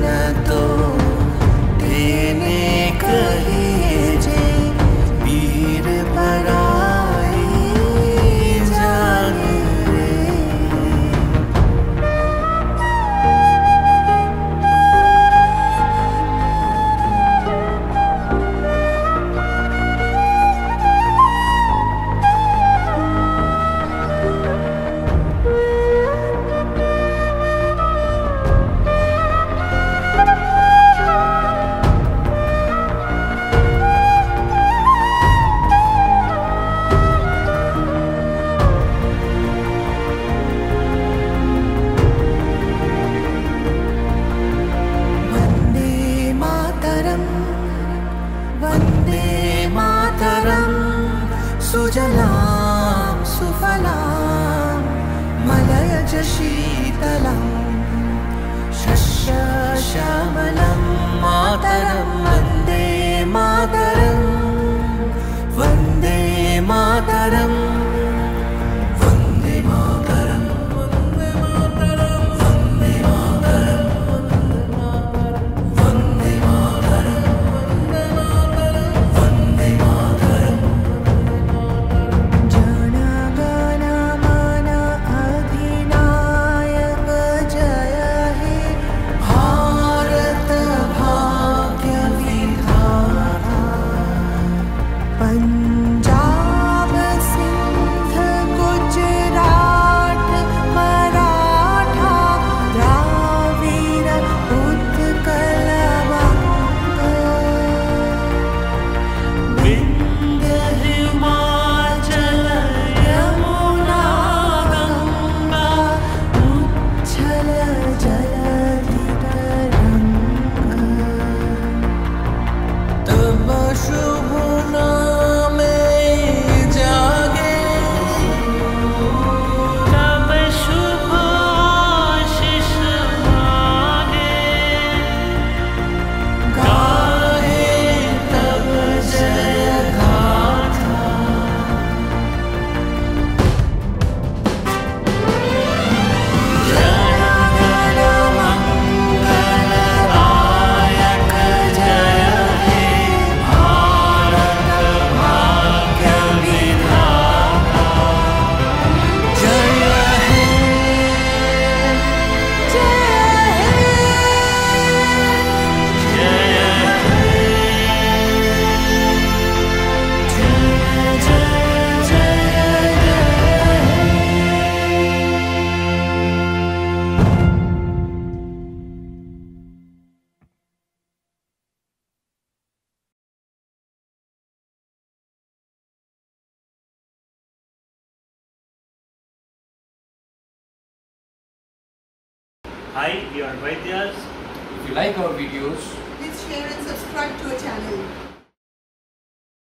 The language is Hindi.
तो देने कहिए जे पीर पराई जान रे। वन्दे मातरम् सुजलां सुफलां मलयज शीतलं शस्यश्यामलं मातरं वन्दे मातरं वन्दे मातरं वन्दे मातरं वन्दे मातरं वन्दे मातरं वन्दे मातरं वन्दे मातरं। जन गण मन अधिनायक जय हे भारत भाग्य विधाता। पंजाब सिंध गुजरात मराठा द्राविड़ उत्कल बंग। विंध्य हिमाचल यमुना गंगा उच्छल जलधि तरंग। तब शुभ नामे जागे तब शुभ आशीष मांगे गाहे तब जय गाथा। जन गण मंगलदायक जय हे भारत भाग्य विधाता। जय हे जय हे जय जय जय Hi, we are Vaidyas. If you like our videos, please share and subscribe to our channel.